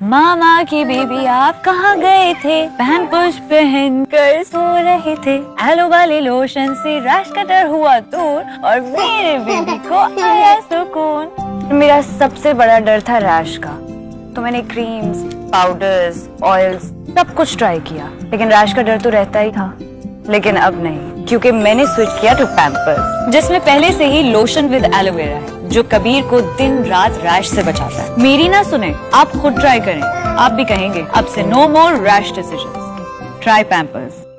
मामा की बेबी आप कहाँ गए थे, पैम्पर्स पहन कर सो रहे थे, एलो वाले लोशन से रैश कटर हुआ दूर और मेरे बेबी को आया सुकून। मेरा सबसे बड़ा डर था रैश का, तो मैंने क्रीम्स, पाउडर्स, ऑयल्स सब कुछ ट्राई किया, लेकिन रैश का डर तो रहता ही था। लेकिन अब नहीं, क्योंकि मैंने स्विच किया टू पैम्पर्स, जिसमें पहले से ही लोशन विद एलोवेरा है, जो कबीर को दिन रात रैश से बचाता है। मेरी ना सुने, आप खुद ट्राई करें, आप भी कहेंगे अब से no more rash decisions. Try Pampers.